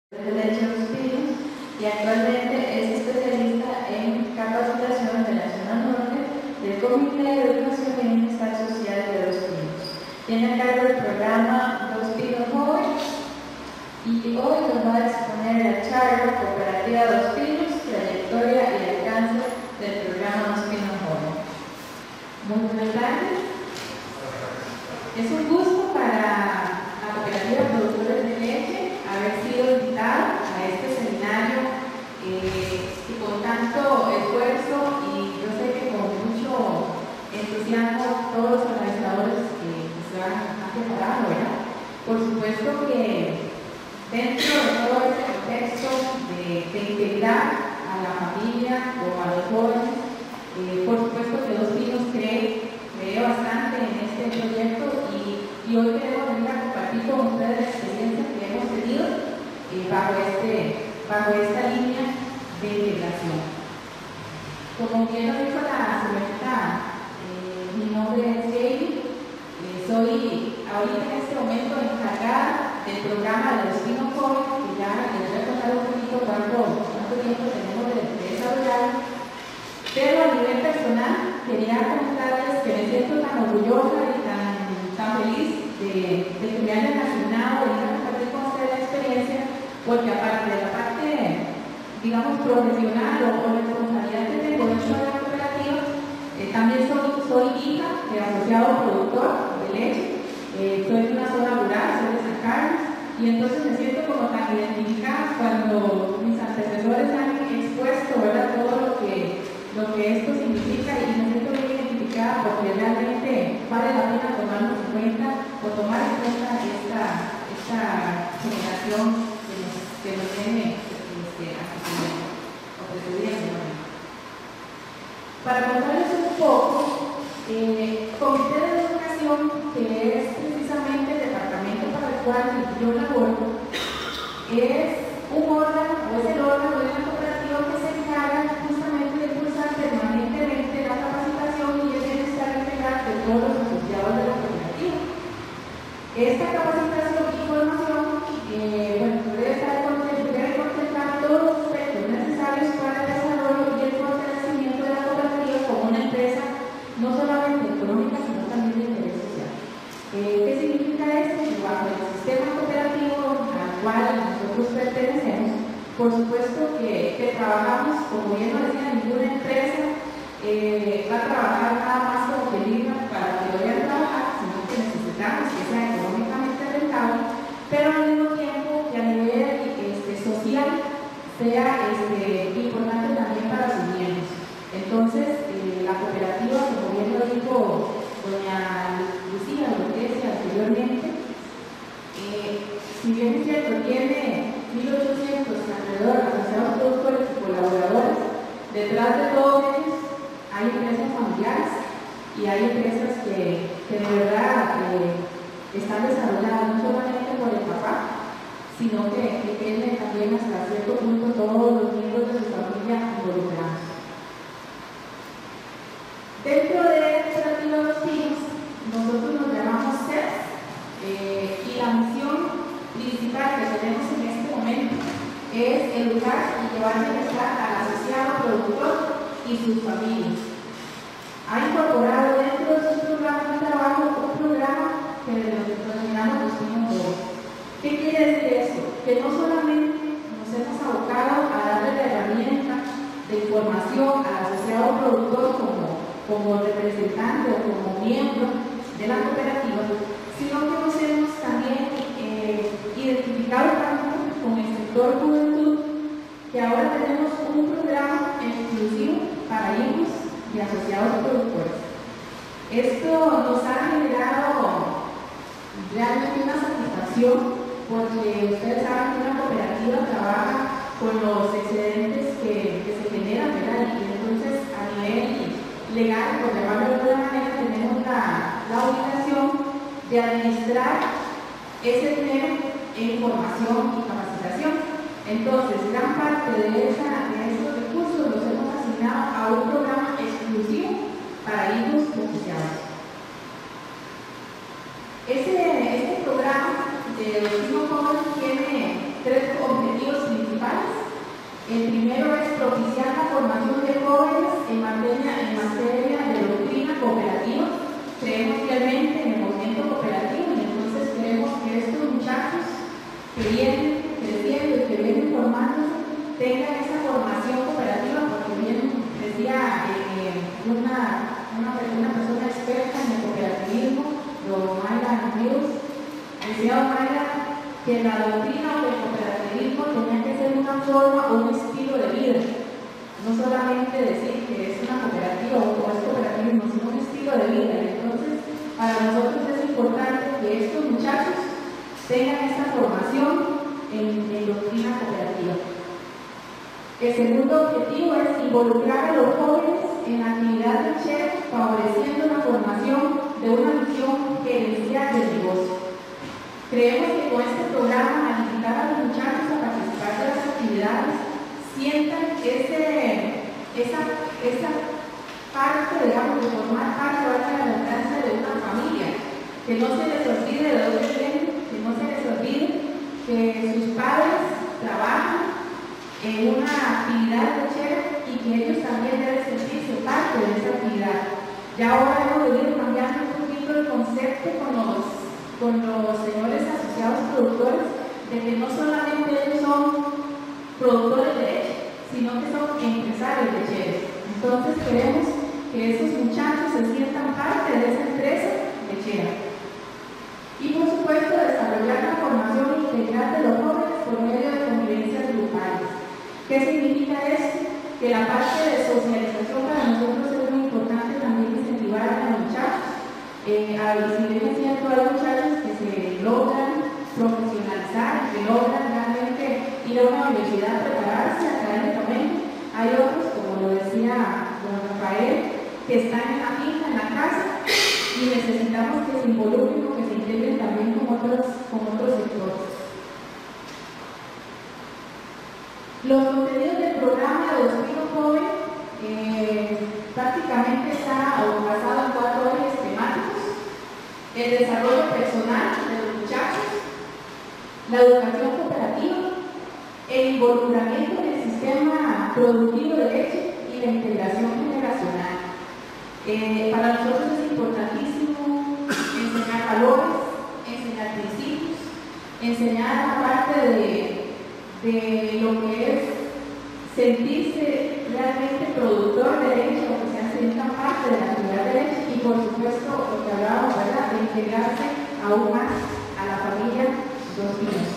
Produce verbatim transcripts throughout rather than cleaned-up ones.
de Leche Los Pinos y actualmente es especialista en capacitación de la zona norte del Comité de Educación y Bienestar Social de Los Pinos. Tiene a cargo el programa Los Pinos Jóvenes y hoy nos va a exponer la charla Cooperativa Los Pinos, trayectoria y alcance del programa Los Pinos Jóvenes. Muy buenas tardes. Es un gusto para la Cooperativa de Productores de Leche haber sido invitado a este seminario eh, y con tanto esfuerzo y yo sé que con mucho entusiasmo todos los organizadores que se van a preparar, ¿verdad? Por supuesto que dentro de todo este contexto de, de integrar a la familia o a los jóvenes, eh, por supuesto que Los Pinos cree, cree bastante en este proyecto y, y hoy queremos venir a compartir con ustedes la experiencia que hemos tenido eh, bajo, este, bajo esta línea de integración. Como bien lo dijo la señorita, eh, mi nombre es Jamie, eh, soy ahorita en este momento encargada del programa de Los Pinos Jóvenes, que ya les voy a contar un poquito cuánto, cuánto tiempo tenemos de, de desarrollar. Pero a nivel personal, quería comentarles que me siento tan orgullosa y tan, tan feliz de, de que me hayan asignado y hayan compartido con ustedes la experiencia, porque aparte de la parte, digamos, profesional o, o responsabilidad que tengo dentro de la cooperativa, eh, también soy, soy hija de asociado productor de leche, eh, soy de una zona rural, soy de San Carlos, y entonces me siento como tan identificada cuando mis antecesores han expuesto, ¿verdad?, todo lo que lo que esto significa y me siento muy identificada porque realmente vale la pena tomarnos en cuenta o tomar en cuenta esta, esta generación que nos, que nos viene este, ofreciendo. Para contarles un poco, eh, Comité de Educación, que es precisamente el departamento para el cual yo laboro, es un órgano o es el órgano de una cooperativa que se encarga justamente de impulsar permanentemente la capacitación y el bienestar integral de todos los asociados de la cooperativa. Esta capacitación y formación eh, bueno, debe estar debe contemplar todos los aspectos necesarios para el desarrollo y el fortalecimiento de la cooperativa como una empresa no solamente económica sino también de interés social. Eh, ¿Qué significa esto? Que bajo el sistema cooperativo al cual nosotros pertenecemos, por supuesto que, que trabajamos, como bien lo decía, ninguna empresa eh, va a trabajar nada más como peligro para que vayan a trabajar, sino que necesitamos que sea económicamente rentable, pero al mismo tiempo que a nivel este, social sea este, importante también para sus miembros. Entonces, eh, la cooperativa, como bien lo dijo doña Lucía, lo que decía anteriormente, eh, si bien es cierto, tiene mil ochocientos alrededor asociados productores y colaboradores, detrás de todos ellos hay empresas familiares y hay empresas que, que de verdad eh, están desarrolladas no solamente por el papá, sino que, que tienen también hasta cierto punto todos los miembros de su familia involucrados. Dentro de la cooperativa de Los Pinos, nosotros nos llamamos C E P eh, y la misión principal que tenemos en este momento es educar y llevar bienestar al asociado productor y sus familias. Ha incorporado dentro de sus programas de trabajo un programa que denominamos Los Pinos Jóvenes. ¿Qué quiere decir esto? Que no solamente nos hemos abocado a darle la herramienta de información al asociado productor como, como representante o como miembro de la cooperativa, sino que nos hemos también eh, identificado tanto con el sector juventud que ahora tenemos un programa exclusivo para hijos y asociados productores. Esto nos ha generado realmente una satisfacción porque ustedes saben que una cooperativa trabaja con los excedentes que, que se generan, ¿verdad? Y entonces a nivel legal, por llamarlo de alguna manera, tenemos la, la obligación de administrar ese dinero en formación y capacitación. Entonces, gran parte de, esa, de esos recursos los hemos asignado a un programa exclusivo para hijos asociados. Ese, este programa de Los Pinos Jóvenes tiene tres objetivos principales. El primero es propiciar la formación de jóvenes en materia, en materia de doctrina cooperativa. Creemos fielmente en el movimiento cooperativo y entonces queremos que estos muchachos que vienen creciendo y que vienen formándose tengan esa formación cooperativa, porque bien decía eh, una, una, una persona experta en el cooperativismo, don Mayra Ríos, decía don Mayra que la doctrina del cooperativismo tenía que ser una forma o un estilo de vida, no solamente decir que es una cooperativa o es cooperativismo, sino un estilo de vida. Entonces, para nosotros es importante que estos muchachos tengan esta formación en, en doctrina cooperativa. El segundo objetivo es involucrar a los jóvenes en la actividad del chef, favoreciendo la formación de una visión gerencial del negocio. Creemos que con este programa, al invitar a los muchachos a participar de las actividades, sientan ese, esa, esa parte, digamos, de formar parte de la redundancia de una familia, que no se les olvide de dónde vienen, que no se les olvide que sus padres trabajan en una actividad de chef y que ellos también deben sentirse parte de esa actividad. Ya ahora hemos venido cambiando un poquito el concepto con los, con los señores asociados productores, de que no solamente ellos son productores de leche, sino que son empresarios de lecheros. Entonces queremos que esos muchachos se sientan parte de esa empresa lechera. Y por supuesto desarrollar la formación integral de los jóvenes por medio de convivencias grupales. ¿Qué significa esto? Que la parte de socialización para nosotros es muy importante también incentivar a los muchachos. Eh, a, si bien es cierto, hay muchachos que se logran profesionalizar, que logran realmente ir a una universidad a prepararse académicamente, hay otros, como lo decía don Rafael, que están en la finca, en la casa, y necesitamos que se involucren o que se integren también con otros, con otros sectores. Los contenidos del programa de Destino Joven eh, prácticamente está basado en cuatro ejes temáticos: el desarrollo personal de los muchachos, la educación cooperativa, el involucramiento en el sistema productivo de leche y la integración generacional. Eh, para nosotros es importantísimo enseñar valores, enseñar principios, enseñar la parte de, de lo que es sentirse realmente productor de leche, o que se sientan parte de la actividad de leche, y por supuesto lo que hablábamos, ¿verdad?, de integrarse aún más a la familia Dos Pinos.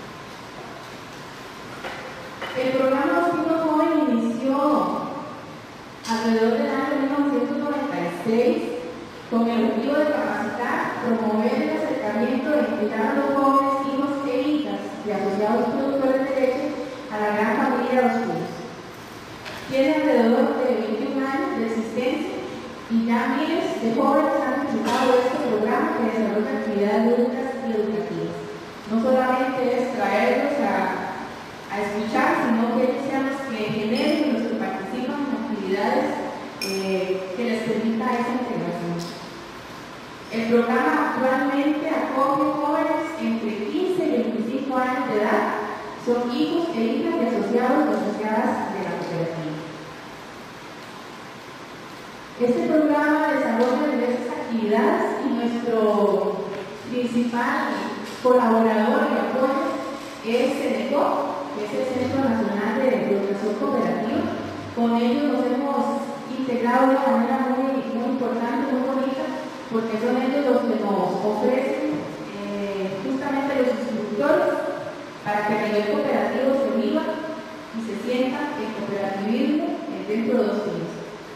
El programa Dos Pinos Joven inició alrededor del año mil novecientos noventa y seis con el objetivo de capacitar, promover el acercamiento e integrar a los jóvenes, hijos e hijas de asociados productores de leche a la gran familia Dos Pinos. Tiene alrededor de veintiún años de existencia y ya miles de jóvenes han participado de este programa que desarrolla actividades lúdicas y educativas. No solamente es traerlos a, a escuchar, sino que ellos sean los que generen, los que participan en actividades eh, que les permita esa integración. El programa actualmente acoge jóvenes entre quince y veinticinco años de edad, son hijos e hijas de asociados o asociadas de la cooperativa. Este programa desarrolla diversas actividades y nuestro principal colaborador y apoyo es CENECOP, que es el Centro Nacional de Educación Cooperativa. Con ellos nos hemos integrado de una manera muy, muy importante, muy bonita, porque son ellos los que nos ofrecen eh, justamente los instructores para que a nivel cooperativo se viva y se sienta el cooperativismo dentro de Dos Pinos.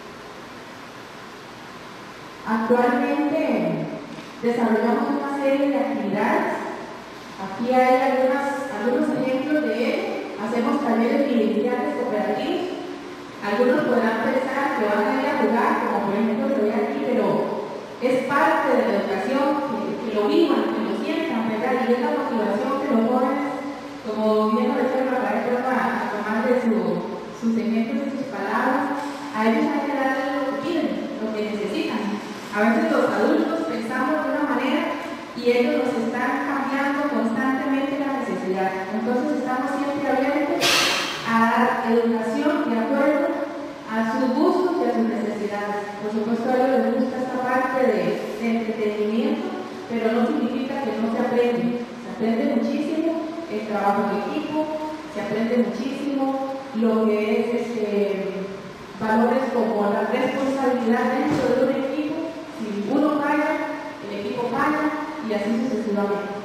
Actualmente desarrollamos una serie de actividades. Aquí hay algunas, algunos ejemplos de ello. Hacemos talleres vivenciales cooperativos. Algunos podrán pensar que van a ir a jugar, como por ejemplo lo ve aquí, pero es parte de la educación, que, que lo vivan, que lo sientan, ¿verdad? Y es la motivación que los jóvenes, como bien lo decía Rafael, a tomar de su, sus ejemplos y sus palabras, a ellos hay que darles lo que piden, lo que necesitan. A veces los adultos pensamos de una manera y ellos nos están cambiando constantemente las necesidades. comunidad. Entonces estamos siempre abiertos a dar educación de acuerdo a sus gustos y a sus necesidades. Por supuesto a ellos les gusta esta parte de, de entretenimiento, pero no significa que no se aprende. Se aprende muchísimo el trabajo en equipo, se aprende muchísimo lo que es este, valores como la responsabilidad dentro de un equipo. Si uno falla, el equipo falla y así sucesivamente.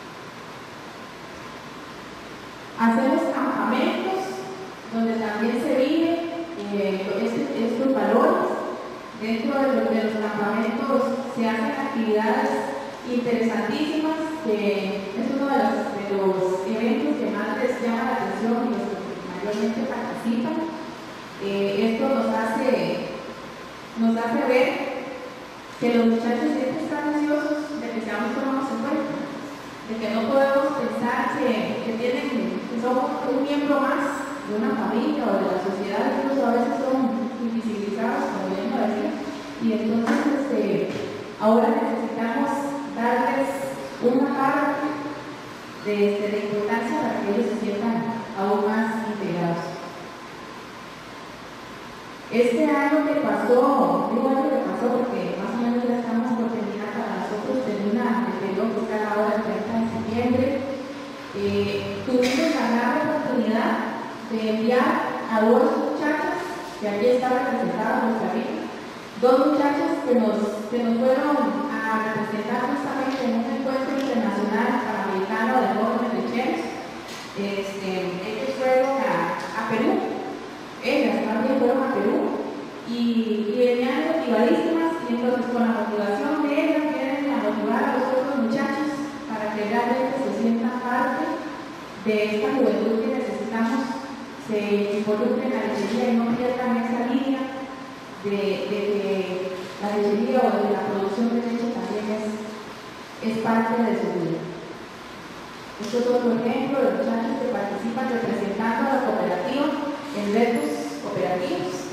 Hacemos campamentos donde también se vive eh, este, estos valores. Dentro de los, de los campamentos se hacen actividades interesantísimas, que es uno de los, de los eventos que más les llama la atención y los que mayormente participan. Eh, esto nos hace, nos hace ver que los muchachos siempre están ansiosos de que seamos tomados en cuenta, de que no podemos pensar que, que, tienen, que somos un miembro más de una familia o de la sociedad. Incluso a veces son invisibilizados, como bien lo decía, y entonces este, ahora necesitamos darles una parte de, de, de importancia para que ellos se sientan aún más integrados. Este año que pasó, digo año que pasó porque más o menos ya estamos por terminar para nosotros, termina el periodo fiscal ahora el treinta de septiembre, eh, tuvimos la gran oportunidad de enviar a dos muchachas, que aquí está representada nuestra vida, dos muchachas que nos, que nos fueron a representar justamente en un encuentro internacional panamericano de jóvenes lecheros. Este, ellos fueron a, a Perú. Ellas también fueron a Perú y, y venían motivadísimas, y entonces con la motivación de ellas vienen a motivar a los otros muchachos para que realmente se sientan parte de esta juventud que necesitamos, se involucren en la lechería y no pierdan esa línea de, de que la lechería o de la producción de leche también es, es parte de su vida. Esto es otro ejemplo de muchachos que participan representando a la cooperativa en retos cooperativos.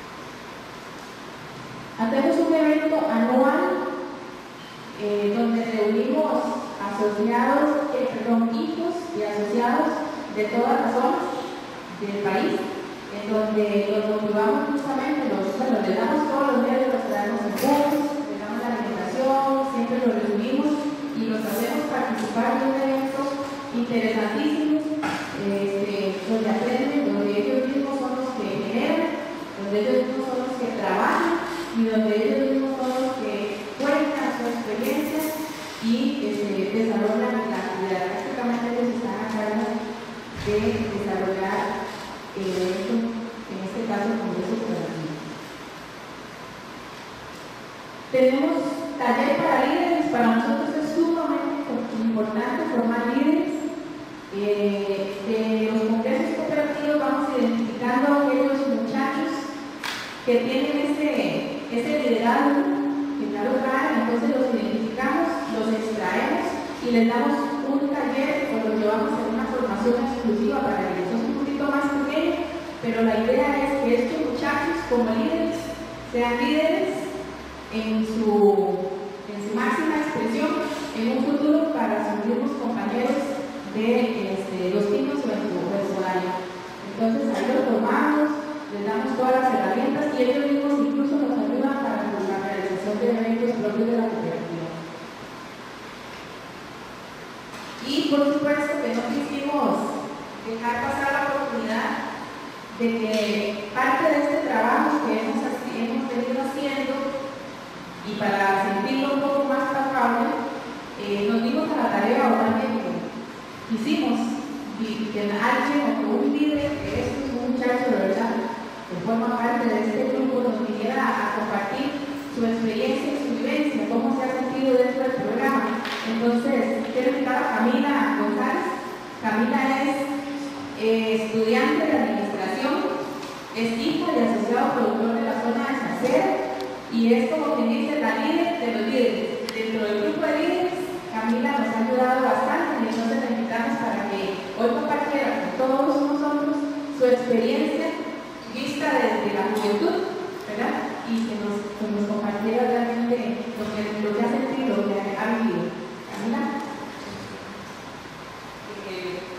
Hacemos un evento anual eh, donde reunimos asociados, eh, perdón, hijos y asociados de todas las zonas del país, en donde los motivamos justamente, los, bueno, les damos todos los días, los traemos en bus, les damos la alimentación, siempre los reunimos y los hacemos participar de un evento interesantísimo, este, donde aprenden, donde ellos mismos son los que generan, donde ellos mismos son los que trabajan y donde ellos mismos son los que cuentan su experiencia y este, desarrollan la actividad. Prácticamente ellos están a cargo de desarrollar el evento, en este caso el Congreso Cooperativo. Tenemos taller para líderes. Para nosotros es sumamente importante formar líderes. Eh, de los congresos cooperativos vamos identificando a aquellos muchachos que tienen ese, ese liderazgo, que ya lo traen, entonces los identificamos, los extraemos y les damos un taller o los llevamos a una formación exclusiva para ellos. Es un poquito más pequeño, pero la idea es que estos muchachos como líderes sean líderes en su, en su máxima expresión en un futuro para sus mismos compañeros de este, los niños o en su área. Entonces ahí los formamos, les damos todas las herramientas y ellos mismos incluso nos ayudan para la realización de eventos propios de la cooperativa. Y por supuesto que no quisimos dejar pasar la oportunidad de que parte de este trabajo que hemos, hemos venido haciendo y para sentirlo un poco más palpable, eh, nos dimos a la tarea ahora mismo. Hicimos que alguien o un líder, que es un muchacho de verdad, que forma parte de este grupo, nos viniera a compartir su experiencia y su vivencia, cómo se ha sentido dentro del programa. Entonces, quiero invitar a Camila González. Camila es eh, estudiante de administración, es hija de asociado productor de la zona de Salcedo y es como quien dice la líder de los líderes. Dentro del grupo de líderes, Camila nos ha ayudado bastante y entonces la invitamos para que hoy compartiera con todos nosotros su experiencia vista desde la juventud, ¿verdad? Y que nos, que nos compartiera realmente lo que, lo que ha sentido, lo que ha vivido. Camila. Eh,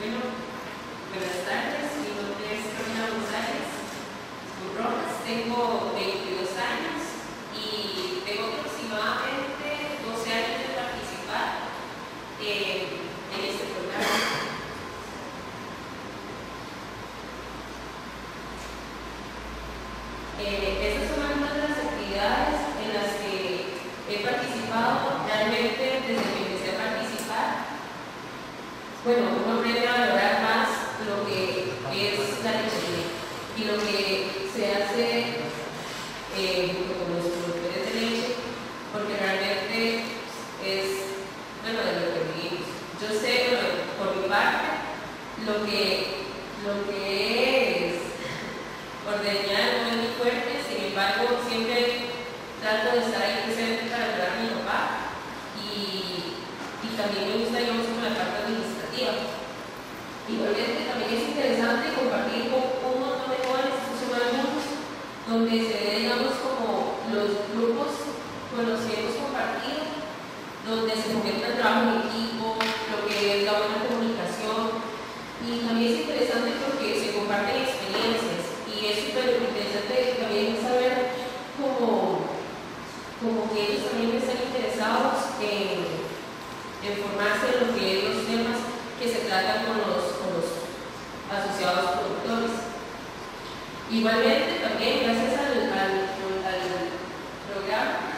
bueno, uno aprende a valorar más lo que es la lechería y lo que se hace eh, con los productores de leche, porque realmente es, bueno, de lo que vivimos. Yo sé, bueno, por mi parte, lo que, lo que es ordeñar no es muy fuerte, sin embargo, siempre trato de estar ahí presente para ayudar a mi papá y, y también me gusta, digamos, con la parte administrativa. Igualmente, también es interesante compartir con un montón de jóvenes, estos se llaman grupos, donde se ve, digamos, como los grupos con los que hemos compartido, donde se fomenta el trabajo en equipo, lo que es la buena comunicación, y también es interesante porque se comparten experiencias, y es súper interesante también saber cómo, como que ellos también están interesados en, en formarse en lo que es los temas que se tratan con los, con los asociados productores. Igualmente, también gracias al, al, al programa,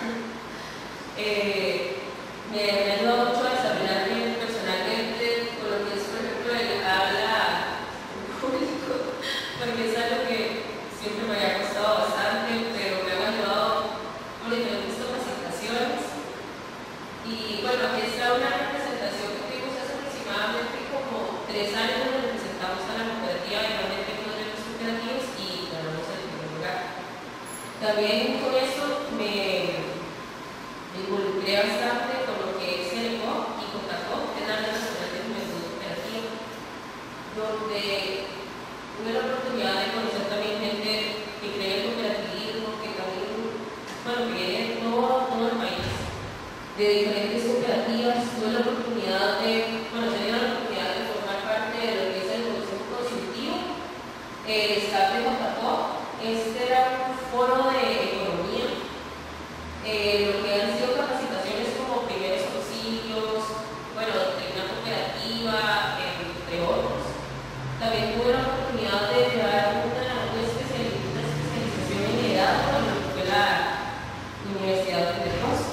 eh, me, me ha ayudado mucho a desarrollarme personalmente con lo que es, por ejemplo, el habla público, porque es algo que siempre me había costado bastante, pero me ha ayudado con diferentes capacitaciones. Y bueno, aquí está una representación que tuvimos hace aproximadamente como tres años donde representamos a la cooperativa y realmente uno de los cooperativos y ganamos el primer lugar. También con eso me, me involucré bastante con lo que es el E C O y con CACO, que es la Red Nacional de Juventud Cooperativa, donde tuve la oportunidad de conocer también gente que cree en el cooperativismo, que también, bueno, que viene de todo, todo el país, de diferentes cooperativas. Tuve la oportunidad de, bueno, tenía la oportunidad de formar parte de lo que es el Consejo Consultivo, el staff de CACO. Este era un foro de economía, eh, lo que han sido capacitaciones como primeros auxilios, bueno, de una cooperativa, entre otros. También tuve la oportunidad de llevar una, una, especialización, una especialización en liderazgo en lo que fue la Universidad de Mendoza.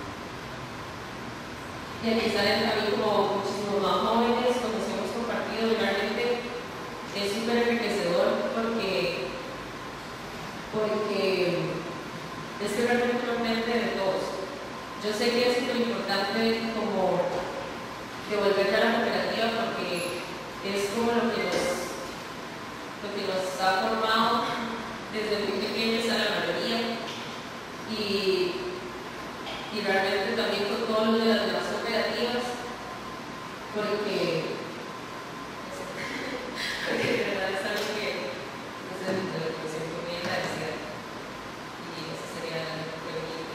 Y aquí salen también como muchísimos más jóvenes, con los que hemos compartido, y realmente es súper enriquecedor porque, porque es que realmente uno aprende de todos. Yo sé que es súper importante como devolverle a la cooperativa porque es como lo que nos, lo que nos ha formado desde muy pequeños a la mayoría y, y realmente también con todo lo de las demás cooperativas porque, porque de verdad es algo que no sé, de lo que me siento muy agradecida y esa sería la pregunta.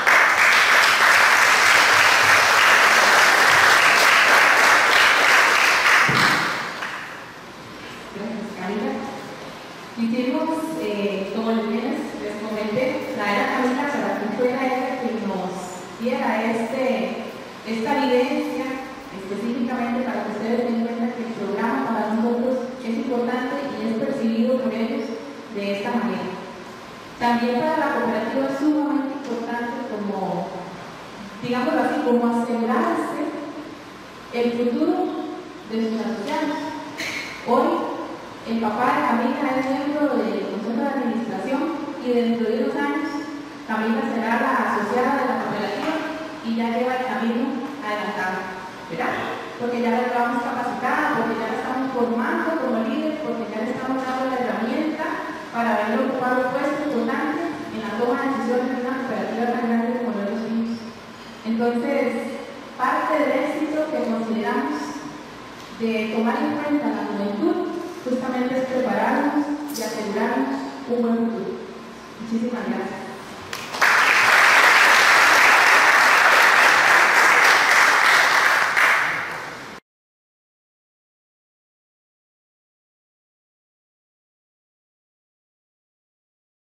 Hicimos, eh, como les, les comenté, traer a Camila para que fuera ella quien nos diera este, esta evidencia específicamente para que ustedes den cuenta que el programa para nosotros es importante y es percibido por ellos de esta manera. También para la cooperativa es sumamente importante como, digámoslo así, como asegurarse el futuro de sus asociados. Hoy, el papá de Camila es miembro del Consejo de Administración y dentro de unos años Camila será la asociada de la cooperativa y ya lleva el camino adelantado, ¿verdad? Porque ya la llevamos capacitada, porque ya la estamos formando como líder, porque ya le estamos dando la herramienta para venir a ocupar un puesto importante en la toma de decisiones de una cooperativa tan grande como lo de los niños. Entonces, parte del éxito que consideramos de tomar en cuenta la juventud justamente es prepararnos y asegurarnos un buen futuro. Muchísimas gracias.